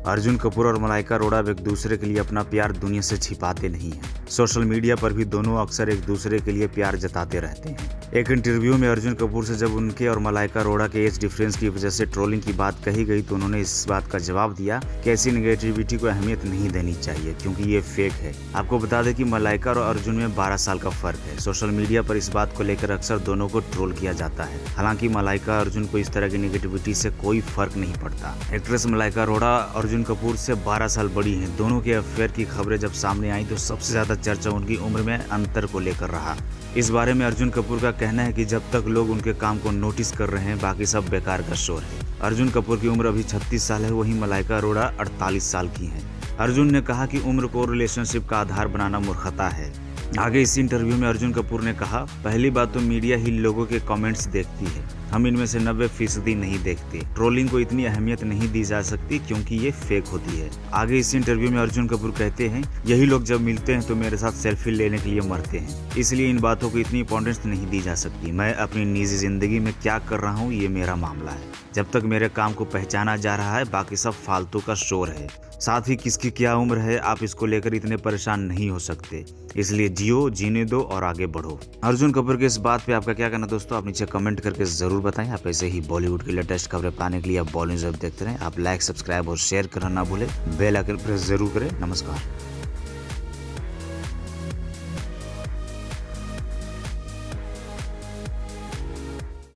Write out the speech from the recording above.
अर्जुन कपूर और मलाइका अरोड़ा अब एक दूसरे के लिए अपना प्यार दुनिया से छिपाते नहीं हैं। सोशल मीडिया पर भी दोनों अक्सर एक दूसरे के लिए प्यार जताते रहते हैं। एक इंटरव्यू में अर्जुन कपूर से जब उनके और मलाइका अरोड़ा के एज डिफरेंस की वजह से ट्रोलिंग की बात कही गई तो उन्होंने इस बात का जवाब दिया कि ऐसी नेगेटिविटी को अहमियत नहीं देनी चाहिए क्योंकि ये फेक है। आपको बता दें कि मलाइका और अर्जुन में 12 साल का फर्क है। सोशल मीडिया पर इस बात को लेकर अक्सर दोनों को ट्रोल किया जाता है। हालांकि मलाइका अर्जुन को इस तरह की नेगेटिविटी से कोई फर्क नहीं पड़ता। एक्ट्रेस मलाइका अरोड़ा अर्जुन कपूर से 12 साल बड़ी हैं। दोनों के अफेयर की खबरें जब सामने आई तो सबसे ज्यादा चर्चा उनकी उम्र में अंतर को लेकर रहा। इस बारे में अर्जुन कपूर का कहना है कि जब तक लोग उनके काम को नोटिस कर रहे हैं बाकी सब बेकार का शोर है। अर्जुन कपूर की उम्र अभी 36 साल है, वहीं मलाइका अरोड़ा 48 साल की हैं। अर्जुन ने कहा कि उम्र को रिलेशनशिप का आधार बनाना मूर्खता है। आगे इसी इंटरव्यू में अर्जुन कपूर ने कहा, पहली बात तो मीडिया ही लोगों के कमेंट्स देखती है, हम इनमें से 90% नहीं देखते। ट्रोलिंग को इतनी अहमियत नहीं दी जा सकती क्योंकि ये फेक होती है। आगे इस इंटरव्यू में अर्जुन कपूर कहते हैं, यही लोग जब मिलते हैं तो मेरे साथ सेल्फी लेने के लिए मरते हैं, इसलिए इन बातों को इतनी इंपॉर्टेंस नहीं दी जा सकती। मैं अपनी निजी जिंदगी में क्या कर रहा हूँ ये मेरा मामला है। जब तक मेरे काम को पहचाना जा रहा है बाकी सब फालतू का शोर है। साथ ही किसकी क्या उम्र है आप इसको लेकर इतने परेशान नहीं हो सकते, इसलिए जियो, जीने दो और आगे बढ़ो। अर्जुन कपूर के इस बात पे आपका क्या कहना दोस्तों, आप नीचे कमेंट करके जरूर बताएं। आप ऐसे ही बॉलीवुड की लेटेस्ट खबरें पाने के लिए आप बॉलीवुड देखते रहें। आप लाइक, सब्सक्राइब और शेयर करना ना भूलें। बेल आइकन प्रेस जरूर करें। नमस्कार।